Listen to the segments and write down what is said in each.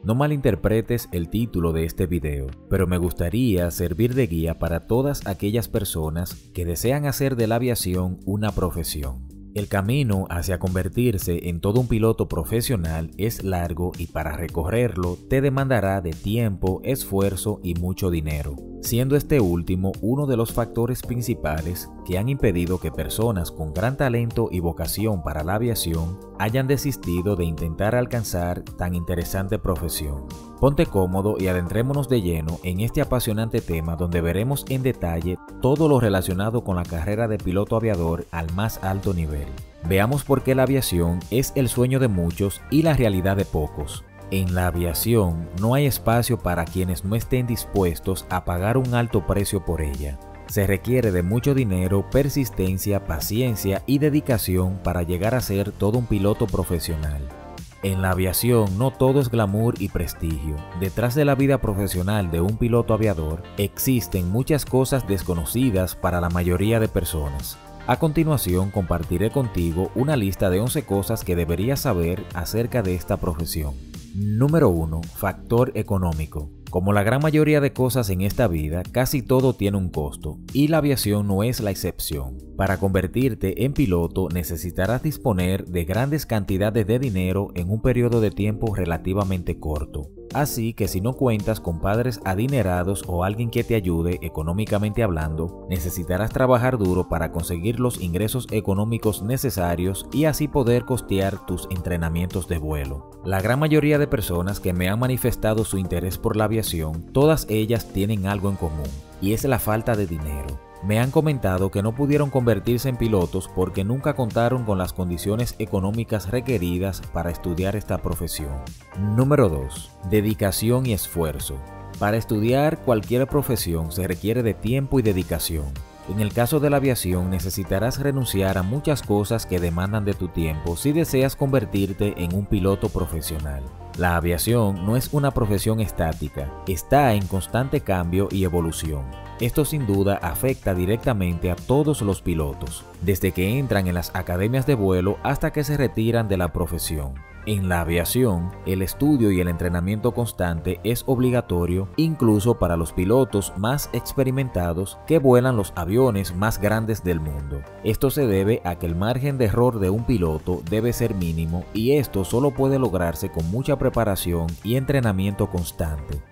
No malinterpretes el título de este video, pero me gustaría servir de guía para todas aquellas personas que desean hacer de la aviación una profesión. El camino hacia convertirse en todo un piloto profesional es largo y para recorrerlo te demandará de tiempo, esfuerzo y mucho dinero, siendo este último uno de los factores principales que han impedido que personas con gran talento y vocación para la aviación hayan desistido de intentar alcanzar tan interesante profesión. Ponte cómodo y adentrémonos de lleno en este apasionante tema donde veremos en detalle todo lo relacionado con la carrera de piloto aviador al más alto nivel. Veamos por qué la aviación es el sueño de muchos y la realidad de pocos. En la aviación no hay espacio para quienes no estén dispuestos a pagar un alto precio por ella. Se requiere de mucho dinero, persistencia, paciencia y dedicación para llegar a ser todo un piloto profesional. En la aviación no todo es glamour y prestigio. Detrás de la vida profesional de un piloto aviador existen muchas cosas desconocidas para la mayoría de personas. A continuación compartiré contigo una lista de 11 cosas que deberías saber acerca de esta profesión. Número 1. Factor económico. Como la gran mayoría de cosas en esta vida, casi todo tiene un costo, y la aviación no es la excepción. Para convertirte en piloto necesitarás disponer de grandes cantidades de dinero en un periodo de tiempo relativamente corto. Así que si no cuentas con padres adinerados o alguien que te ayude económicamente hablando, necesitarás trabajar duro para conseguir los ingresos económicos necesarios y así poder costear tus entrenamientos de vuelo. La gran mayoría de personas que me han manifestado su interés por la aviación, todas ellas tienen algo en común, y es la falta de dinero. Me han comentado que no pudieron convertirse en pilotos porque nunca contaron con las condiciones económicas requeridas para estudiar esta profesión. Número 2. Dedicación y esfuerzo. Para estudiar cualquier profesión se requiere de tiempo y dedicación. En el caso de la aviación necesitarás renunciar a muchas cosas que demandan de tu tiempo si deseas convertirte en un piloto profesional. La aviación no es una profesión estática, está en constante cambio y evolución. Esto sin duda afecta directamente a todos los pilotos, desde que entran en las academias de vuelo hasta que se retiran de la profesión. En la aviación, el estudio y el entrenamiento constante es obligatorio incluso para los pilotos más experimentados que vuelan los aviones más grandes del mundo. Esto se debe a que el margen de error de un piloto debe ser mínimo y esto solo puede lograrse con mucha preparación y entrenamiento constante.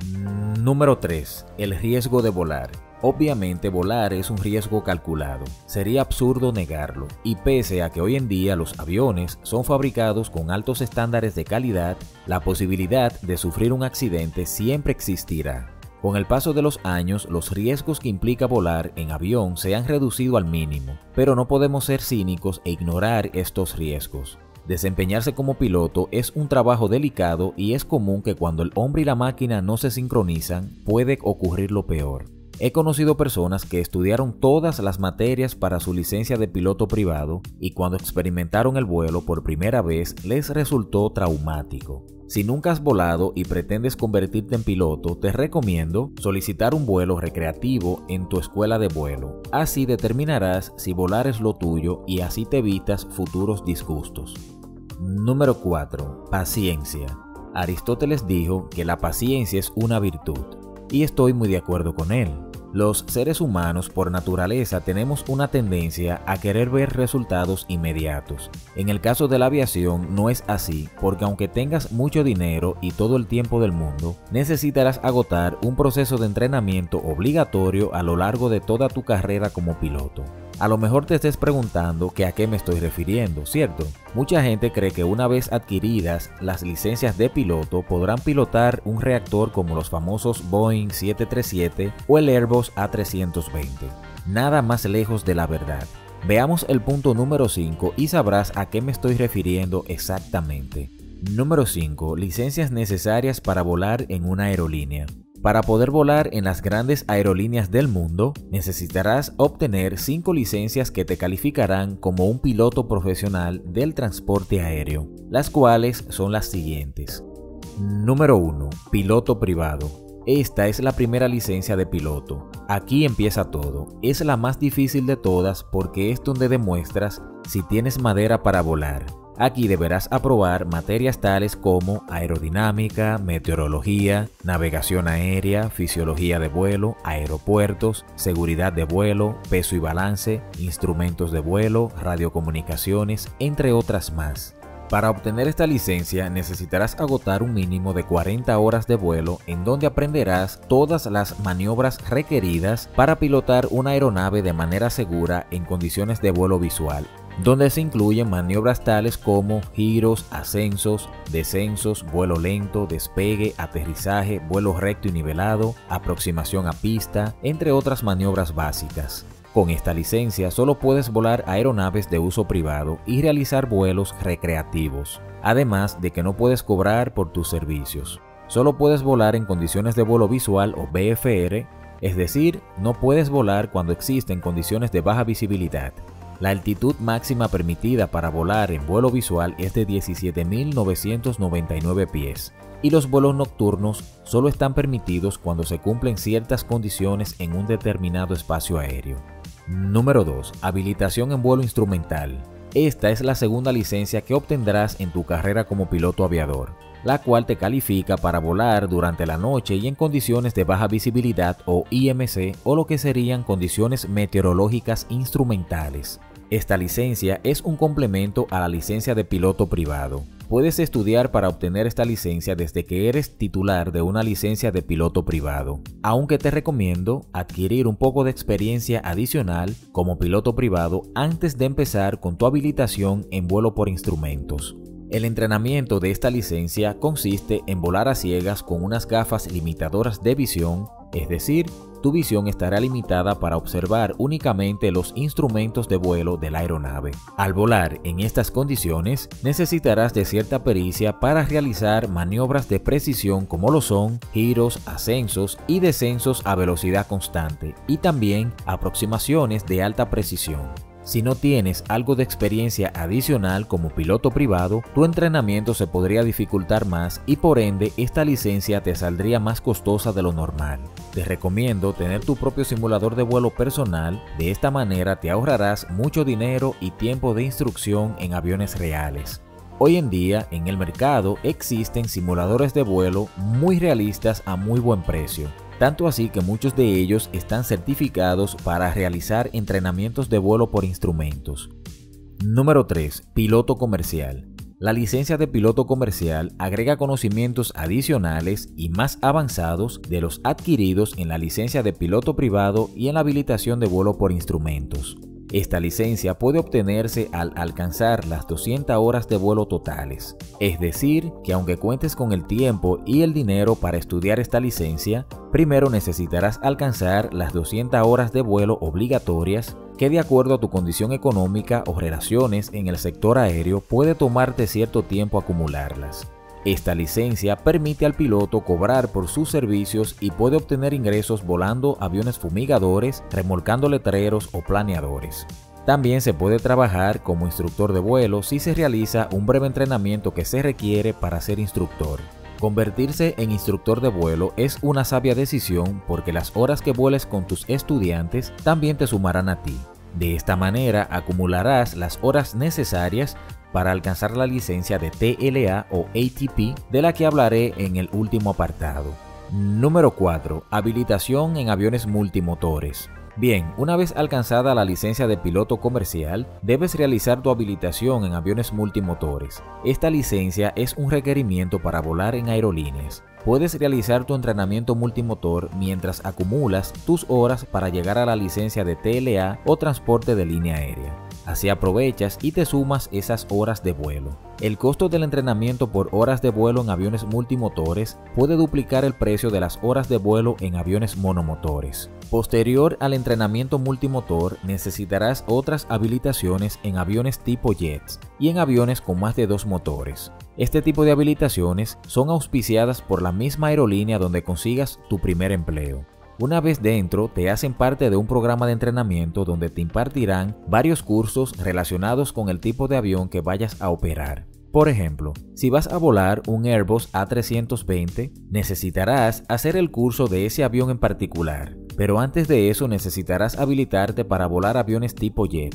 Número 3. El riesgo de volar. Obviamente volar es un riesgo calculado, sería absurdo negarlo, y pese a que hoy en día los aviones son fabricados con altos estándares de calidad, la posibilidad de sufrir un accidente siempre existirá. Con el paso de los años, los riesgos que implica volar en avión se han reducido al mínimo, pero no podemos ser cínicos e ignorar estos riesgos. Desempeñarse como piloto es un trabajo delicado y es común que cuando el hombre y la máquina no se sincronizan, puede ocurrir lo peor. He conocido personas que estudiaron todas las materias para su licencia de piloto privado y cuando experimentaron el vuelo por primera vez les resultó traumático. Si nunca has volado y pretendes convertirte en piloto, te recomiendo solicitar un vuelo recreativo en tu escuela de vuelo. Así determinarás si volar es lo tuyo y así te evitas futuros disgustos. Número 4. Paciencia. Aristóteles dijo que la paciencia es una virtud, y estoy muy de acuerdo con él. Los seres humanos por naturaleza tenemos una tendencia a querer ver resultados inmediatos. En el caso de la aviación no es así, porque aunque tengas mucho dinero y todo el tiempo del mundo, necesitarás agotar un proceso de entrenamiento obligatorio a lo largo de toda tu carrera como piloto. A lo mejor te estés preguntando que a qué me estoy refiriendo, ¿cierto? Mucha gente cree que una vez adquiridas las licencias de piloto podrán pilotar un reactor como los famosos Boeing 737 o el Airbus A320. Nada más lejos de la verdad. Veamos el punto número 5 y sabrás a qué me estoy refiriendo exactamente. Número 5. Licencias necesarias para volar en una aerolínea. Para poder volar en las grandes aerolíneas del mundo, necesitarás obtener 5 licencias que te calificarán como un piloto profesional del transporte aéreo, las cuales son las siguientes. Número 1. Piloto privado. Esta es la primera licencia de piloto. Aquí empieza todo. Es la más difícil de todas porque es donde demuestras si tienes madera para volar. Aquí deberás aprobar materias tales como aerodinámica, meteorología, navegación aérea, fisiología de vuelo, aeropuertos, seguridad de vuelo, peso y balance, instrumentos de vuelo, radiocomunicaciones, entre otras más. Para obtener esta licencia necesitarás agotar un mínimo de 40 horas de vuelo en donde aprenderás todas las maniobras requeridas para pilotar una aeronave de manera segura en condiciones de vuelo visual, donde se incluyen maniobras tales como giros, ascensos, descensos, vuelo lento, despegue, aterrizaje, vuelo recto y nivelado, aproximación a pista, entre otras maniobras básicas. Con esta licencia solo puedes volar aeronaves de uso privado y realizar vuelos recreativos, además de que no puedes cobrar por tus servicios. Solo puedes volar en condiciones de vuelo visual o VFR, es decir, no puedes volar cuando existen condiciones de baja visibilidad. La altitud máxima permitida para volar en vuelo visual es de 17.999 pies. Y los vuelos nocturnos solo están permitidos cuando se cumplen ciertas condiciones en un determinado espacio aéreo. Número 2. Habilitación en vuelo instrumental. Esta es la segunda licencia que obtendrás en tu carrera como piloto aviador, la cual te califica para volar durante la noche y en condiciones de baja visibilidad o IMC, o lo que serían condiciones meteorológicas instrumentales. Esta licencia es un complemento a la licencia de piloto privado. Puedes estudiar para obtener esta licencia desde que eres titular de una licencia de piloto privado, aunque te recomiendo adquirir un poco de experiencia adicional como piloto privado antes de empezar con tu habilitación en vuelo por instrumentos. El entrenamiento de esta licencia consiste en volar a ciegas con unas gafas limitadoras de visión, es decir, tu visión estará limitada para observar únicamente los instrumentos de vuelo de la aeronave. Al volar en estas condiciones, necesitarás de cierta pericia para realizar maniobras de precisión como lo son giros, ascensos y descensos a velocidad constante, y también aproximaciones de alta precisión. Si no tienes algo de experiencia adicional como piloto privado, tu entrenamiento se podría dificultar más y por ende esta licencia te saldría más costosa de lo normal. Te recomiendo tener tu propio simulador de vuelo personal, de esta manera te ahorrarás mucho dinero y tiempo de instrucción en aviones reales. Hoy en día en el mercado existen simuladores de vuelo muy realistas a muy buen precio. Tanto así que muchos de ellos están certificados para realizar entrenamientos de vuelo por instrumentos. Número 3. Piloto comercial. La licencia de piloto comercial agrega conocimientos adicionales y más avanzados de los adquiridos en la licencia de piloto privado y en la habilitación de vuelo por instrumentos. Esta licencia puede obtenerse al alcanzar las 200 horas de vuelo totales. Es decir, que aunque cuentes con el tiempo y el dinero para estudiar esta licencia, primero necesitarás alcanzar las 200 horas de vuelo obligatorias, que de acuerdo a tu condición económica o relaciones en el sector aéreo puede tomarte cierto tiempo acumularlas. Esta licencia permite al piloto cobrar por sus servicios y puede obtener ingresos volando aviones fumigadores, remolcando letreros o planeadores. También se puede trabajar como instructor de vuelo si se realiza un breve entrenamiento que se requiere para ser instructor. Convertirse en instructor de vuelo es una sabia decisión porque las horas que vueles con tus estudiantes también te sumarán a ti. De esta manera acumularás las horas necesarias para alcanzar la licencia de TLA o ATP, de la que hablaré en el último apartado. Número 4. Habilitación en aviones multimotores. Bien, una vez alcanzada la licencia de piloto comercial, debes realizar tu habilitación en aviones multimotores. Esta licencia es un requerimiento para volar en aerolíneas. Puedes realizar tu entrenamiento multimotor mientras acumulas tus horas para llegar a la licencia de TLA o transporte de línea aérea. Así aprovechas y te sumas esas horas de vuelo. El costo del entrenamiento por horas de vuelo en aviones multimotores puede duplicar el precio de las horas de vuelo en aviones monomotores. Posterior al entrenamiento multimotor, necesitarás otras habilitaciones en aviones tipo jets y en aviones con más de 2 motores. Este tipo de habilitaciones son auspiciadas por la misma aerolínea donde consigas tu primer empleo. Una vez dentro, te hacen parte de un programa de entrenamiento donde te impartirán varios cursos relacionados con el tipo de avión que vayas a operar. Por ejemplo, si vas a volar un Airbus A320, necesitarás hacer el curso de ese avión en particular, pero antes de eso necesitarás habilitarte para volar aviones tipo jets.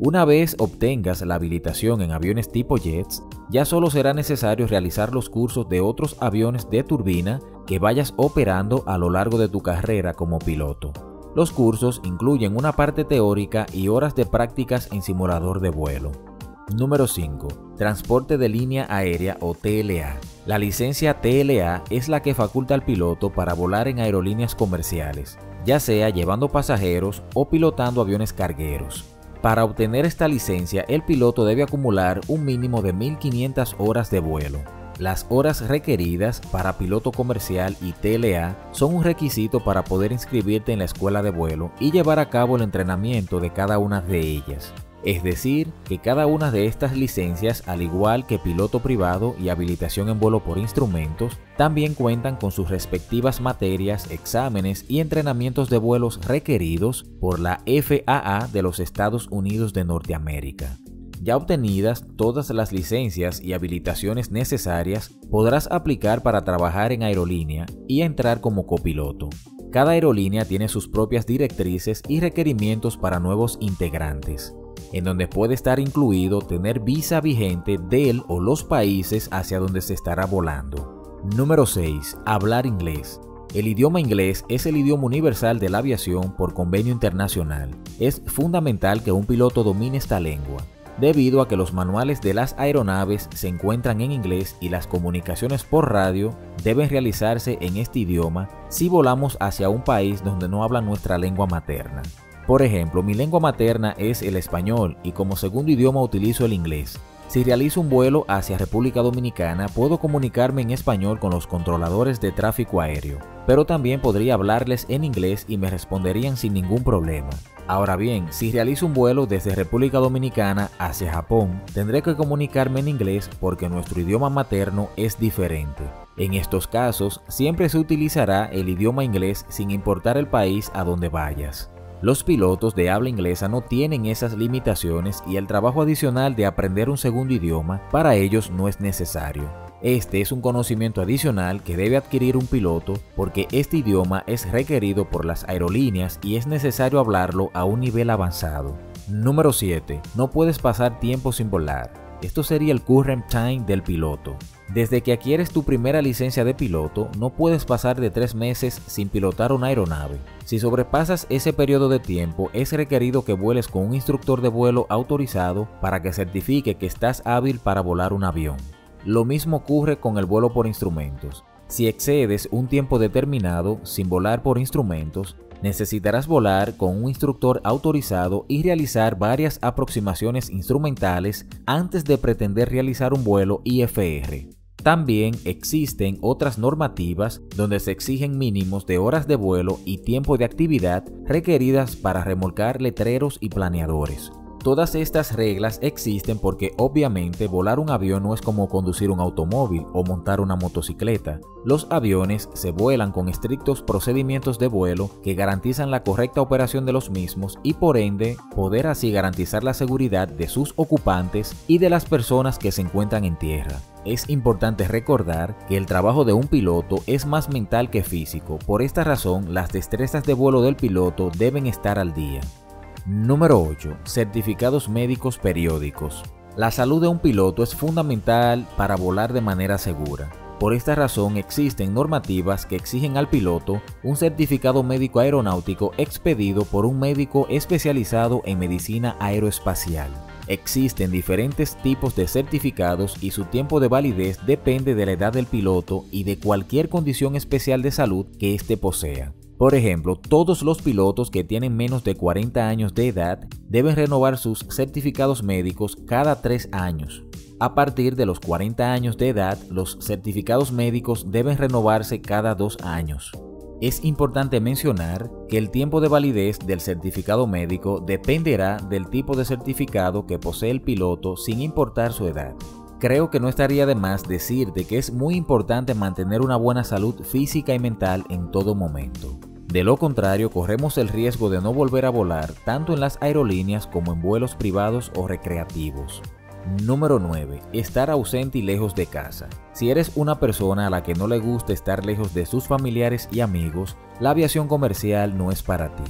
Una vez obtengas la habilitación en aviones tipo jets, ya solo será necesario realizar los cursos de otros aviones de turbina que vayas operando a lo largo de tu carrera como piloto. Los cursos incluyen una parte teórica y horas de prácticas en simulador de vuelo. Número 5. Transporte de línea aérea o TLA. La licencia TLA es la que faculta al piloto para volar en aerolíneas comerciales, ya sea llevando pasajeros o pilotando aviones cargueros. Para obtener esta licencia, el piloto debe acumular un mínimo de 1.500 horas de vuelo. Las horas requeridas para piloto comercial y TLA son un requisito para poder inscribirte en la escuela de vuelo y llevar a cabo el entrenamiento de cada una de ellas. Es decir, que cada una de estas licencias, al igual que piloto privado y habilitación en vuelo por instrumentos, también cuentan con sus respectivas materias, exámenes y entrenamientos de vuelos requeridos por la FAA de los Estados Unidos de Norteamérica. Ya obtenidas todas las licencias y habilitaciones necesarias, podrás aplicar para trabajar en aerolínea y entrar como copiloto. Cada aerolínea tiene sus propias directrices y requerimientos para nuevos integrantes, en donde puede estar incluido tener visa vigente del o los países hacia donde se estará volando. Número 6. Hablar inglés. El idioma inglés es el idioma universal de la aviación por convenio internacional. Es fundamental que un piloto domine esta lengua, debido a que los manuales de las aeronaves se encuentran en inglés y las comunicaciones por radio deben realizarse en este idioma si volamos hacia un país donde no hablan nuestra lengua materna. Por ejemplo, mi lengua materna es el español y como segundo idioma utilizo el inglés. Si realizo un vuelo hacia República Dominicana, puedo comunicarme en español con los controladores de tráfico aéreo, pero también podría hablarles en inglés y me responderían sin ningún problema. Ahora bien, si realizo un vuelo desde República Dominicana hacia Japón, tendré que comunicarme en inglés porque nuestro idioma materno es diferente. En estos casos, siempre se utilizará el idioma inglés sin importar el país a donde vayas. Los pilotos de habla inglesa no tienen esas limitaciones y el trabajo adicional de aprender un segundo idioma para ellos no es necesario. Este es un conocimiento adicional que debe adquirir un piloto porque este idioma es requerido por las aerolíneas y es necesario hablarlo a un nivel avanzado. Número 7. No puedes pasar tiempo sin volar. Esto sería el current time del piloto. Desde que adquieres tu primera licencia de piloto, no puedes pasar de 3 meses sin pilotar una aeronave. Si sobrepasas ese periodo de tiempo, es requerido que vueles con un instructor de vuelo autorizado para que certifique que estás hábil para volar un avión. Lo mismo ocurre con el vuelo por instrumentos. Si excedes un tiempo determinado sin volar por instrumentos, necesitarás volar con un instructor autorizado y realizar varias aproximaciones instrumentales antes de pretender realizar un vuelo IFR. También existen otras normativas donde se exigen mínimos de horas de vuelo y tiempo de actividad requeridas para remolcar letreros y planeadores. Todas estas reglas existen porque obviamente volar un avión no es como conducir un automóvil o montar una motocicleta. Los aviones se vuelan con estrictos procedimientos de vuelo que garantizan la correcta operación de los mismos y por ende poder así garantizar la seguridad de sus ocupantes y de las personas que se encuentran en tierra. Es importante recordar que el trabajo de un piloto es más mental que físico. Por esta razón, las destrezas de vuelo del piloto deben estar al día. Número 8. Certificados médicos periódicos. La salud de un piloto es fundamental para volar de manera segura. Por esta razón existen normativas que exigen al piloto un certificado médico aeronáutico expedido por un médico especializado en medicina aeroespacial. Existen diferentes tipos de certificados y su tiempo de validez depende de la edad del piloto y de cualquier condición especial de salud que éste posea. Por ejemplo, todos los pilotos que tienen menos de 40 años de edad deben renovar sus certificados médicos cada 3 años. A partir de los 40 años de edad, los certificados médicos deben renovarse cada 2 años. Es importante mencionar que el tiempo de validez del certificado médico dependerá del tipo de certificado que posee el piloto sin importar su edad. Creo que no estaría de más decirte que es muy importante mantener una buena salud física y mental en todo momento. De lo contrario, corremos el riesgo de no volver a volar tanto en las aerolíneas como en vuelos privados o recreativos. Número 9. Estar ausente y lejos de casa. Si eres una persona a la que no le gusta estar lejos de sus familiares y amigos, la aviación comercial no es para ti.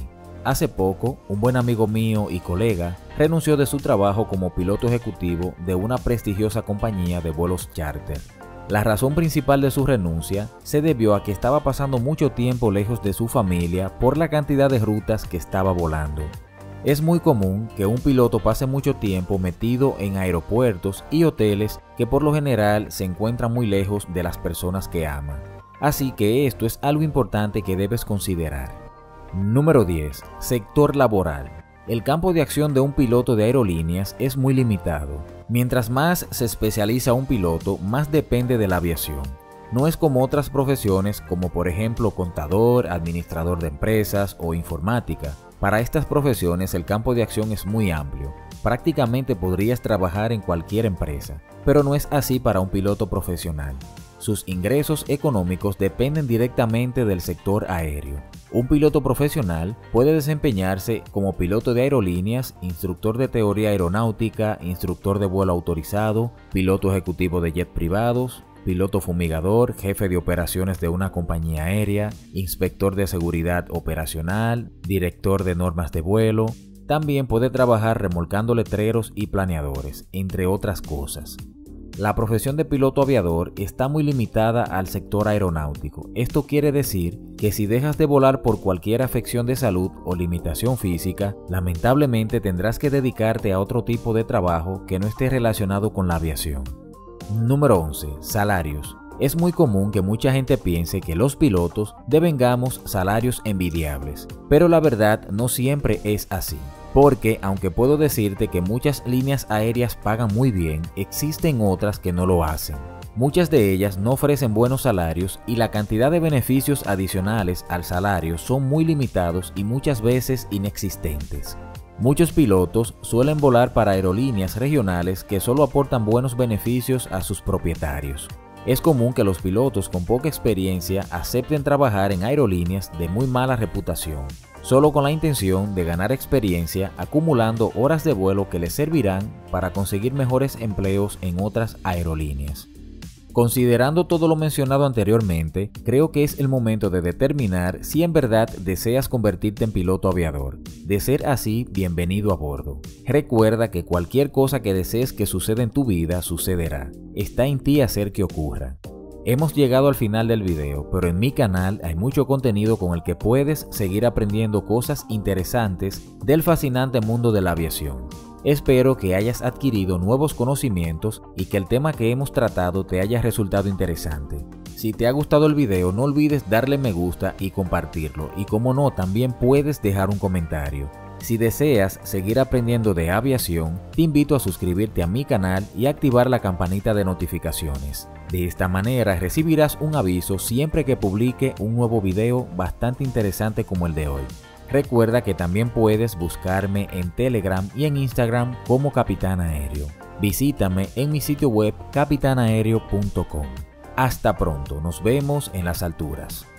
hace poco, un buen amigo mío y colega renunció de su trabajo como piloto ejecutivo de una prestigiosa compañía de vuelos charter. La razón principal de su renuncia se debió a que estaba pasando mucho tiempo lejos de su familia por la cantidad de rutas que estaba volando. Es muy común que un piloto pase mucho tiempo metido en aeropuertos y hoteles que por lo general se encuentran muy lejos de las personas que ama. Así que esto es algo importante que debes considerar. Número 10. Sector laboral. El campo de acción de un piloto de aerolíneas es muy limitado. Mientras más se especializa un piloto, más depende de la aviación. No es como otras profesiones como por ejemplo contador, administrador de empresas o informática. Para estas profesiones el campo de acción es muy amplio. Prácticamente podrías trabajar en cualquier empresa, pero no es así para un piloto profesional. Sus ingresos económicos dependen directamente del sector aéreo. Un piloto profesional puede desempeñarse como piloto de aerolíneas, instructor de teoría aeronáutica, instructor de vuelo autorizado, piloto ejecutivo de jet privados, piloto fumigador, jefe de operaciones de una compañía aérea, inspector de seguridad operacional, director de normas de vuelo. También puede trabajar remolcando letreros y planeadores, entre otras cosas. La profesión de piloto aviador está muy limitada al sector aeronáutico. Esto quiere decir que si dejas de volar por cualquier afección de salud o limitación física, lamentablemente tendrás que dedicarte a otro tipo de trabajo que no esté relacionado con la aviación. Número 11. Salarios. Es muy común que mucha gente piense que los pilotos devengamos salarios envidiables, pero la verdad no siempre es así. Porque, aunque puedo decirte que muchas líneas aéreas pagan muy bien, existen otras que no lo hacen. Muchas de ellas no ofrecen buenos salarios y la cantidad de beneficios adicionales al salario son muy limitados y muchas veces inexistentes. Muchos pilotos suelen volar para aerolíneas regionales que solo aportan buenos beneficios a sus propietarios. Es común que los pilotos con poca experiencia acepten trabajar en aerolíneas de muy mala reputación, solo con la intención de ganar experiencia acumulando horas de vuelo que les servirán para conseguir mejores empleos en otras aerolíneas. Considerando todo lo mencionado anteriormente, creo que es el momento de determinar si en verdad deseas convertirte en piloto aviador. De ser así, bienvenido a bordo. Recuerda que cualquier cosa que desees que suceda en tu vida sucederá. Está en ti hacer que ocurra. Hemos llegado al final del video, pero en mi canal hay mucho contenido con el que puedes seguir aprendiendo cosas interesantes del fascinante mundo de la aviación. Espero que hayas adquirido nuevos conocimientos y que el tema que hemos tratado te haya resultado interesante. Si te ha gustado el video, no olvides darle me gusta y compartirlo, y como no, también puedes dejar un comentario. Si deseas seguir aprendiendo de aviación, te invito a suscribirte a mi canal y activar la campanita de notificaciones. De esta manera recibirás un aviso siempre que publique un nuevo video bastante interesante como el de hoy. Recuerda que también puedes buscarme en Telegram y en Instagram como Capitán Aéreo. Visítame en mi sitio web capitanaereo.com. Hasta pronto, nos vemos en las alturas.